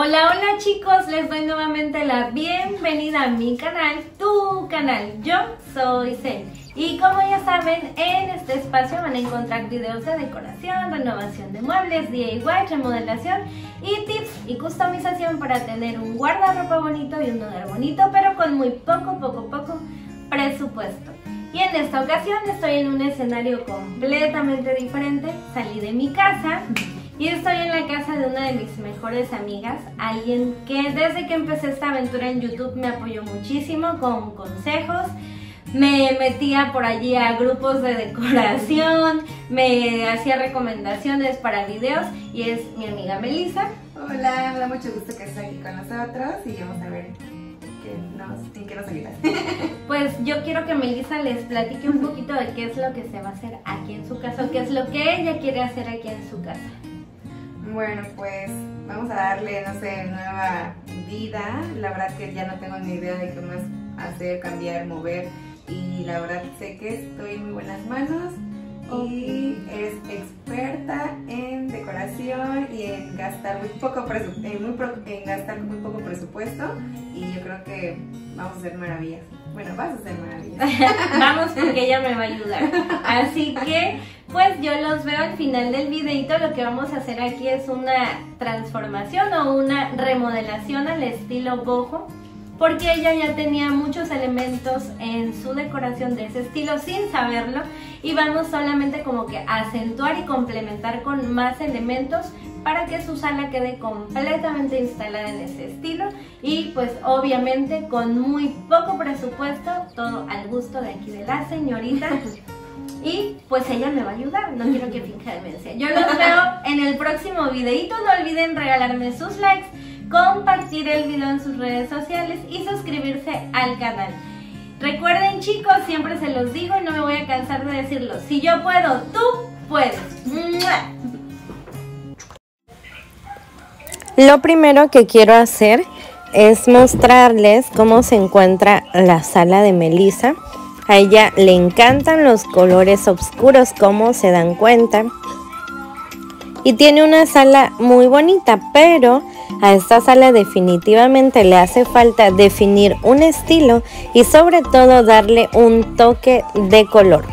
Hola, hola chicos, les doy nuevamente la bienvenida a mi canal, tu canal. Yo soy Zen y como ya saben, en este espacio van a encontrar videos de decoración, renovación de muebles, DIY, remodelación y tips y customización para tener un guardarropa bonito y un hogar bonito, pero con muy poco presupuesto. Y en esta ocasión estoy en un escenario completamente diferente. Salí de mi casa y estoy en la casa de una de mis mejores amigas, alguien que desde que empecé esta aventura en YouTube me apoyó muchísimo con consejos, me metía por allí a grupos de decoración, me hacía recomendaciones para videos y es mi amiga Melissa. Hola, me da mucho gusto que estés aquí con nosotros y vamos a ver en qué nos ayudas. Pues yo quiero que Melissa les platique un poquito de qué es lo que se va a hacer aquí en su casa, o qué es lo que ella quiere hacer aquí en su casa. Bueno, pues vamos a darle, no sé, nueva vida. La verdad que ya no tengo ni idea de qué más hacer, cambiar, mover. Y la verdad sé que estoy en muy buenas manos. Y eres experta en decoración y en gastar muy poco presupuesto. Y yo creo que vamos a hacer maravillas. Bueno, vas a hacer maravillas. Vamos, porque ella me va a ayudar. Así que, pues yo los veo al final del videito. Lo que vamos a hacer aquí es una transformación o una remodelación al estilo boho, porque ella ya tenía muchos elementos en su decoración de ese estilo sin saberlo, y vamos solamente como que a acentuar y complementar con más elementos para que su sala quede completamente instalada en ese estilo y pues obviamente con muy poco presupuesto, todo al gusto de aquí de la señorita. Y pues ella me va a ayudar, no quiero que finja demencia. Yo los veo en el próximo videito. No olviden regalarme sus likes, compartir el video en sus redes sociales y suscribirse al canal. Recuerden chicos, siempre se los digo y no me voy a cansar de decirlo: si yo puedo, tú puedes. ¡Mua! Lo primero que quiero hacer es mostrarles cómo se encuentra la sala de Melissa. A ella le encantan los colores oscuros, como se dan cuenta. Y tiene una sala muy bonita, pero a esta sala definitivamente le hace falta definir un estilo y sobre todo darle un toque de color.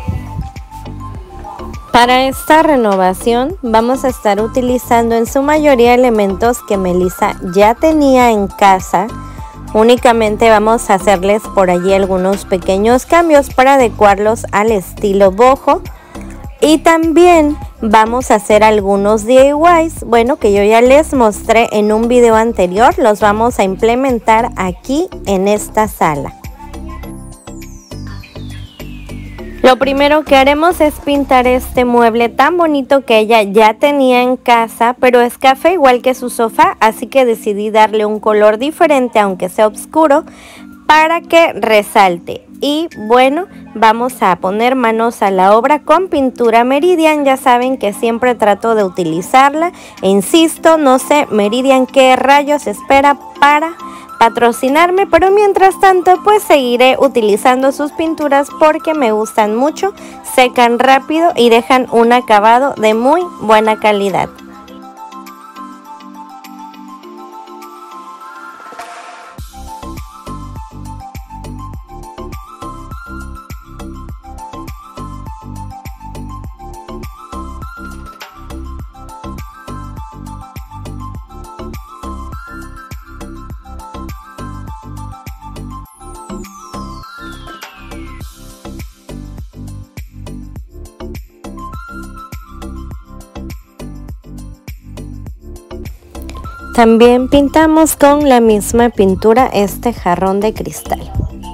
Para esta renovación vamos a estar utilizando en su mayoría elementos que Melissa ya tenía en casa. Únicamente vamos a hacerles por allí algunos pequeños cambios para adecuarlos al estilo boho. Y también vamos a hacer algunos DIYs, bueno, que yo ya les mostré en un video anterior. Los vamos a implementar aquí en esta sala. Lo primero que haremos es pintar este mueble tan bonito que ella ya tenía en casa, pero es café igual que su sofá, así que decidí darle un color diferente, aunque sea oscuro, para que resalte. Y bueno, vamos a poner manos a la obra con pintura Meridian. Ya saben que siempre trato de utilizarla e insisto, no sé Meridian qué rayos espera para patrocinarme, pero mientras tanto pues seguiré utilizando sus pinturas porque me gustan mucho, secan rápido y dejan un acabado de muy buena calidad. También pintamos con la misma pintura este jarrón de cristal.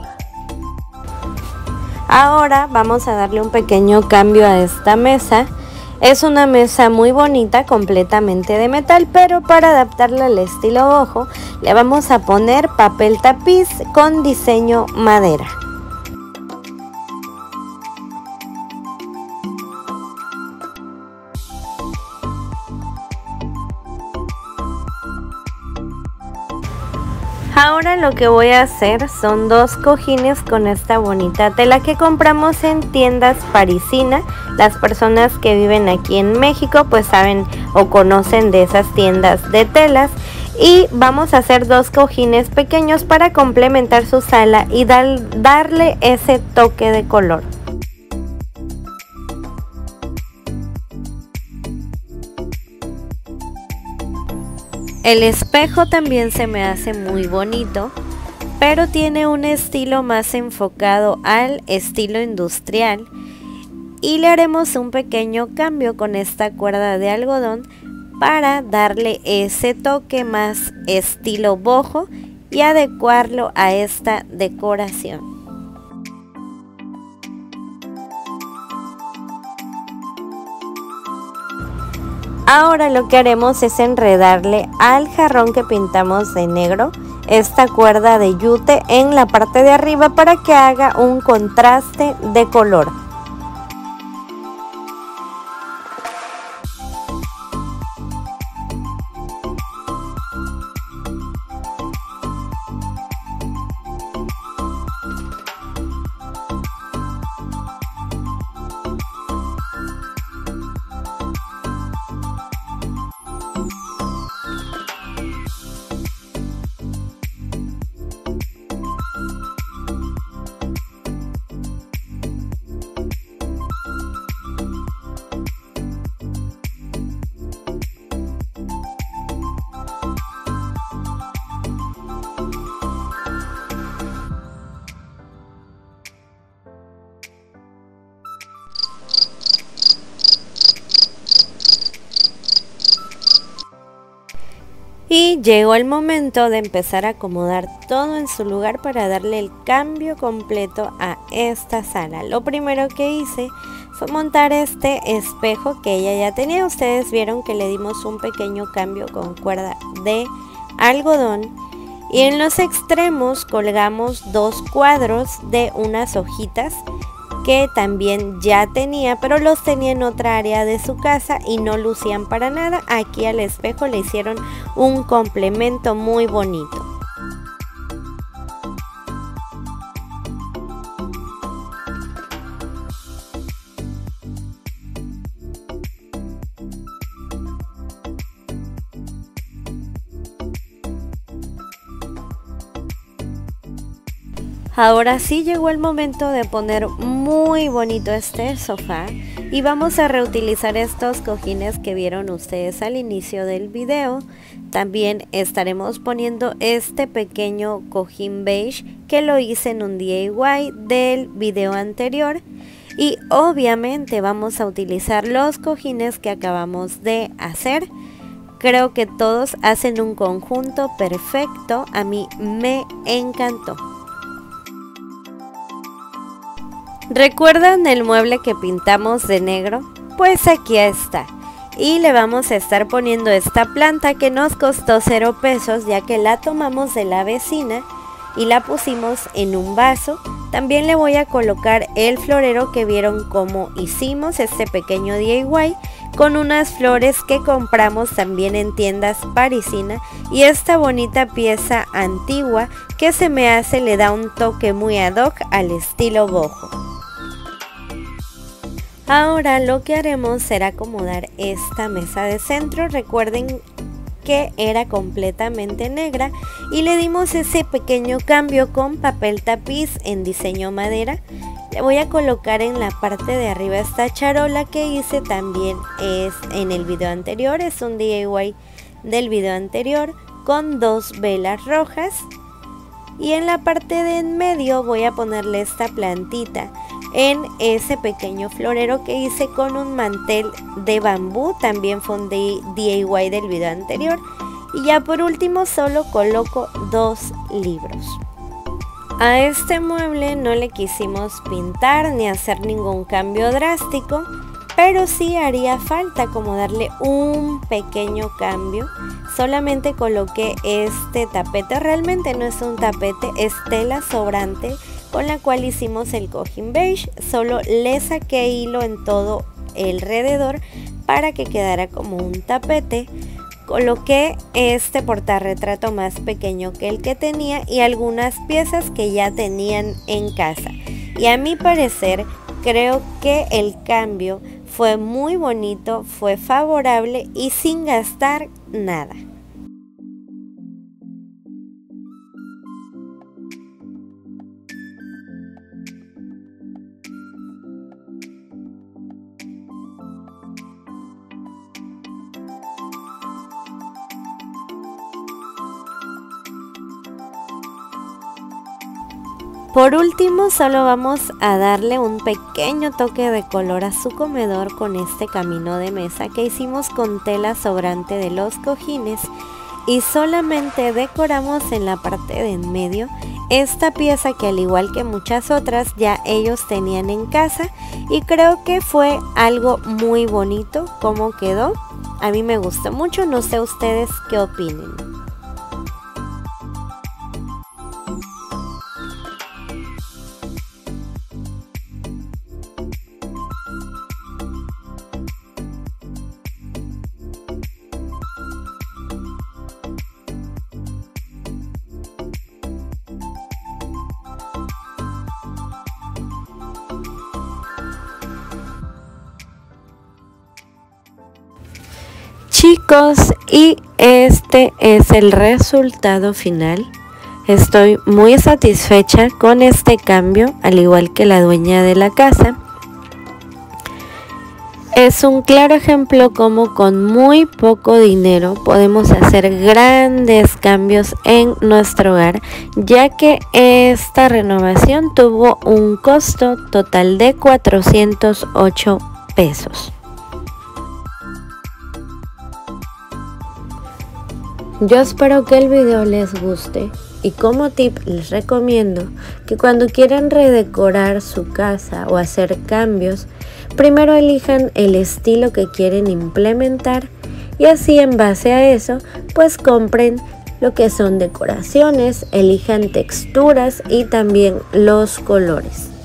Ahora vamos a darle un pequeño cambio a esta mesa. Es una mesa muy bonita, completamente de metal, pero para adaptarla al estilo boho le vamos a poner papel tapiz con diseño madera. Ahora lo que voy a hacer son dos cojines con esta bonita tela que compramos en tiendas parisinas. Las personas que viven aquí en México pues saben o conocen de esas tiendas de telas. Y vamos a hacer 2 cojines pequeños para complementar su sala y darle ese toque de color. El espejo también se me hace muy bonito, pero tiene un estilo más enfocado al estilo industrial y le haremos un pequeño cambio con esta cuerda de algodón para darle ese toque más estilo boho y adecuarlo a esta decoración. Ahora lo que haremos es enredarle al jarrón que pintamos de negro esta cuerda de yute en la parte de arriba para que haga un contraste de color. Y llegó el momento de empezar a acomodar todo en su lugar para darle el cambio completo a esta sala. Lo primero que hice fue montar este espejo que ella ya tenía. Ustedes vieron que le dimos un pequeño cambio con cuerda de algodón. Y en los extremos colgamos 2 cuadros de unas hojitas que también ya tenía, pero los tenía en otra área de su casa y no lucían para nada. Aquí al espejo le hicieron un complemento muy bonito. Ahora sí llegó el momento de poner muy bonito este sofá y vamos a reutilizar estos cojines que vieron ustedes al inicio del video. También estaremos poniendo este pequeño cojín beige que lo hice en un DIY del video anterior. Y obviamente vamos a utilizar los cojines que acabamos de hacer. Creo que todos hacen un conjunto perfecto, a mí me encantó. ¿Recuerdan el mueble que pintamos de negro? Pues aquí está. Y le vamos a estar poniendo esta planta que nos costó 0 pesos, ya que la tomamos de la vecina y la pusimos en un vaso. También le voy a colocar el florero que vieron cómo hicimos, este pequeño DIY, con unas flores que compramos también en tiendas parisinas, y esta bonita pieza antigua que se me hace le da un toque muy ad hoc al estilo boho. Ahora lo que haremos será acomodar esta mesa de centro. Recuerden que era completamente negra y le dimos ese pequeño cambio con papel tapiz en diseño madera. Le voy a colocar en la parte de arriba esta charola que hice también en el video anterior. Es un DIY del video anterior con 2 velas rojas. Y en la parte de en medio voy a ponerle esta plantita en ese pequeño florero que hice con un mantel de bambú. También fue un DIY del video anterior. Y ya por último solo coloco 2 libros. A este mueble no le quisimos pintar ni hacer ningún cambio drástico, pero sí haría falta como darle un pequeño cambio. Solamente coloqué este tapete, realmente no es un tapete, es tela sobrante con la cual hicimos el cojín beige. Solo le saqué hilo en todo alrededor para que quedara como un tapete. Coloqué este portarretrato más pequeño que el que tenía y algunas piezas que ya tenían en casa. Y a mi parecer creo que el cambio fue muy bonito, fue favorable y sin gastar nada. Por último, solo vamos a darle un pequeño toque de color a su comedor con este camino de mesa que hicimos con tela sobrante de los cojines, y solamente decoramos en la parte de en medio esta pieza que, al igual que muchas otras, ya ellos tenían en casa, y creo que fue algo muy bonito como quedó. A mí me gustó mucho, no sé ustedes qué opinen. Chicos, y este es el resultado final. Estoy muy satisfecha con este cambio, al igual que la dueña de la casa. Es un claro ejemplo como con muy poco dinero podemos hacer grandes cambios en nuestro hogar, ya que esta renovación tuvo un costo total de 408 pesos. Yo espero que el video les guste, y como tip les recomiendo que cuando quieran redecorar su casa o hacer cambios, primero elijan el estilo que quieren implementar, y así en base a eso pues compren lo que son decoraciones, elijan texturas y también los colores.